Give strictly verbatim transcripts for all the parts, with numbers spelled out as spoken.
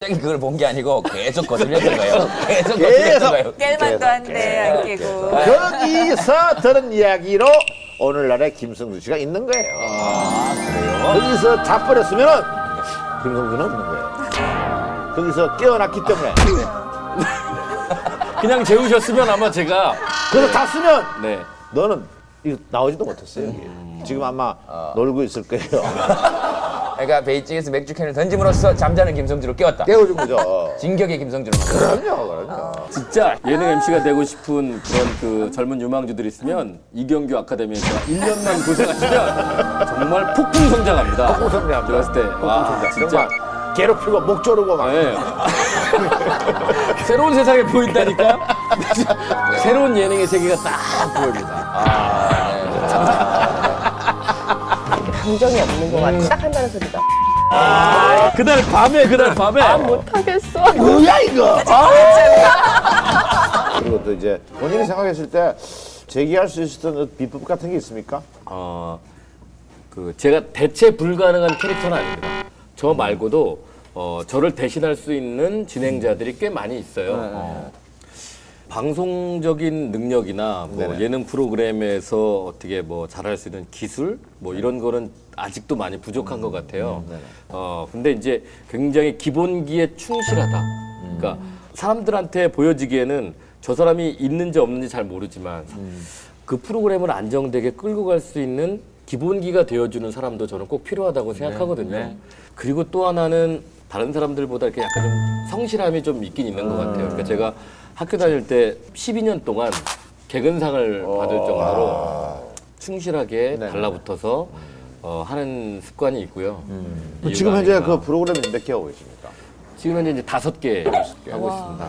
그걸 본 게 아니고 계속 거슬렸던 거예요. 계속 거슬렸던 거예요. 깰만도 한데 안 깨고. 거기서 들은 이야기로 오늘날의 김성주 씨가 있는 거예요. 아, 그래요? 거기서 자버렸으면 김성주는 없는 거예요. 거기서 깨어났기 때문에. 그냥 재우셨으면 아마 제가 그래서 다 쓰면 네. 너는 이거 나오지도 못했어요. 여기. 지금 아마 어. 놀고 있을 거예요. 그러니까 베이징에서 맥주 캔을 던짐으로써 잠자는 김성주를 깨웠다. 깨워준 거죠. 진격의 김성주를. 그럼요, 그럼요. 진짜 예능 엠씨가 되고 싶은 그런 그 젊은 유망주들이 있으면 이경규 아카데미에서 일 년만 고생하시면 정말 폭풍 성장합니다. 폭풍 성장합니다. 들었을 때 폭풍 와, 성장. 진짜 정말 괴롭히고 목 조르고 막. 네. 새로운 세상이 보인다니까요. 새로운 예능의 세계가 딱 보입니다. 아, 네. 감정이 없는 것 같아. 딱 한다는 소리다. 아, 그날 밤에 그날 밤에 아, 못하겠어. 뭐야 이거? 그리고 또 이제 본인이 생각했을 때 제기할 수 있었던 비법 같은 게 있습니까? 어, 그 제가 대체 불가능한 캐릭터는 아닙니다. 저 말고도 어, 저를 대신할 수 있는 진행자들이 꽤 많이 있어요. 네. 어, 방송적인 능력이나 뭐 네네. 예능 프로그램에서 어떻게 뭐 잘할 수 있는 기술 뭐 이런 거는 아직도 많이 부족한 것 같아요. 음, 어, 근데 이제 굉장히 기본기에 충실하다. 음. 그러니까 사람들한테 보여지기에는 저 사람이 있는지 없는지 잘 모르지만 음. 그 프로그램을 안정되게 끌고 갈 수 있는 기본기가 되어주는 사람도 저는 꼭 필요하다고 생각하거든요. 네, 네. 그리고 또 하나는 다른 사람들보다 이렇게 약간 좀 성실함이 좀 있긴 있는 것 같아요. 그러니까 제가 학교 다닐 때 십이 년 동안 개근상을 받을 정도로 충실하게 네네. 달라붙어서 어, 하는 습관이 있고요. 음. 이유가 지금 현재 아닌가. 그 프로그램이 몇 개 하고 계십니까? 지금 현재 이제 다섯 개 하고 있습니다.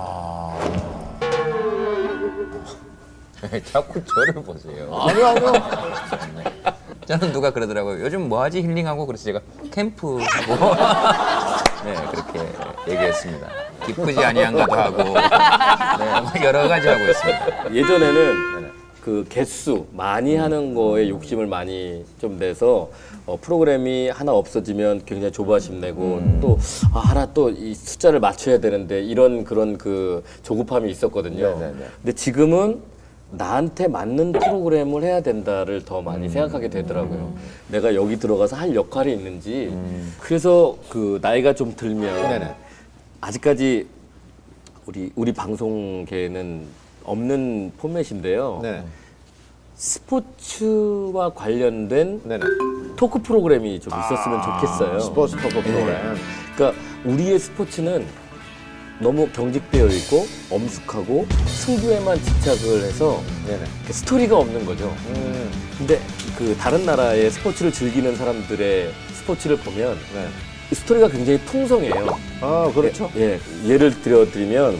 자꾸 저를 보세요. 아니요, 아니요. 저는 누가 그러더라고요. 요즘 뭐 하지 힐링하고 그래서 제가 캠프하고 네 그렇게 얘기했습니다. 기쁘지 아니한가도 하고 네, 뭐 여러 가지 하고 있습니다. 예전에는 그 개수 많이 하는 거에 욕심을 많이 좀 내서 어, 프로그램이 하나 없어지면 굉장히 조바심 내고 음. 또 아, 하나 또 이 숫자를 맞춰야 되는데 이런 그런 그 조급함이 있었거든요. 네네네. 근데 지금은 나한테 맞는 프로그램을 해야 된다를 더 많이 음. 생각하게 되더라고요. 음. 내가 여기 들어가서 할 역할이 있는지. 음. 그래서 그 나이가 좀 들면 네네. 아직까지 우리 우리 방송계에는 없는 포맷인데요. 네. 스포츠와 관련된 네네. 토크 프로그램이 좀 있었으면 좋겠어요. 스포츠 토크 프로그램. 네. 그러니까 우리의 스포츠는 너무 경직되어 있고 엄숙하고 승부에만 집착을 해서 네네. 스토리가 없는 거죠. 음. 근데 그 다른 나라의 스포츠를 즐기는 사람들의 스포츠를 보면 네. 스토리가 굉장히 풍성해요. 아, 그렇죠. 예, 예를 들어드리면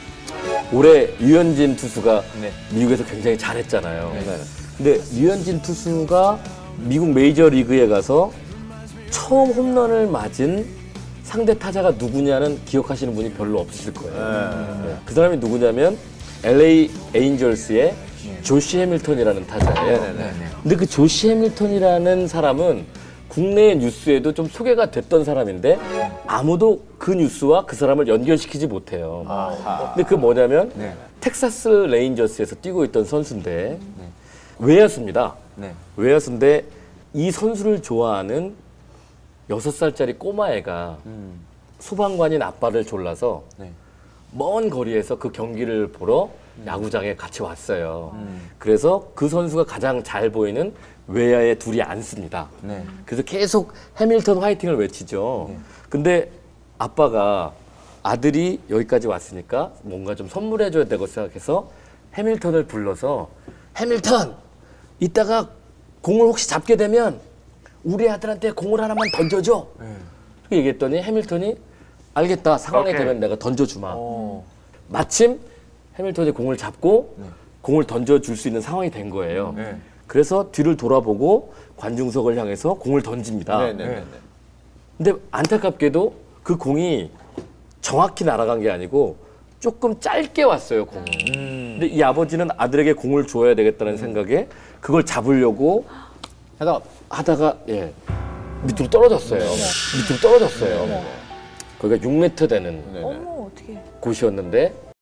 올해 류현진 투수가 네. 미국에서 굉장히 잘했잖아요. 네. 근데 류현진 투수가 미국 메이저리그에 가서 처음 홈런을 맞은 상대 타자가 누구냐는 기억하시는 분이 별로 없으실 거예요. 네. 네. 그 사람이 누구냐면 엘에이 에인절스의 조시 해밀턴이라는 타자예요. 네, 네, 네. 근데 그 조시 해밀턴이라는 사람은 국내의 뉴스에도 좀 소개가 됐던 사람인데 아무도 그 뉴스와 그 사람을 연결시키지 못해요. 아하. 근데 그 뭐냐면 네. 텍사스 레인저스에서 뛰고 있던 선수인데 외야수입니다. 네. 외야수인데 이 선수를 좋아하는 여섯 살짜리 꼬마애가 음. 소방관인 아빠를 졸라서 네. 먼 거리에서 그 경기를 보러 야구장에 같이 왔어요. 음. 그래서 그 선수가 가장 잘 보이는 외야에 둘이 앉습니다. 네. 그래서 계속 해밀턴 화이팅을 외치죠. 근데 아빠가 아들이 여기까지 왔으니까 뭔가 좀 선물해줘야 되고 생각해서 해밀턴을 불러서 해밀턴, 이따가 공을 혹시 잡게 되면 우리 아들한테 공을 하나만 던져줘. 네. 그렇게 얘기했더니 해밀턴이 알겠다. 상황이 오케이. 되면 내가 던져주마. 오. 마침 해밀턴이 공을 잡고 네. 공을 던져줄 수 있는 상황이 된 거예요. 네. 그래서 뒤를 돌아보고 관중석을 향해서 공을 던집니다. 네네네. 근데 안타깝게도 그 공이 정확히 날아간 게 아니고 조금 짧게 왔어요, 공이. 음. 근데 이 아버지는 아들에게 공을 줘야 되겠다는 생각에 그걸 잡으려고 하다가 하다가 예 밑으로 떨어졌어요. 밑으로 떨어졌어요. 거기가 육 미터 되는 네네. 어머 어떻게? 곳이었는데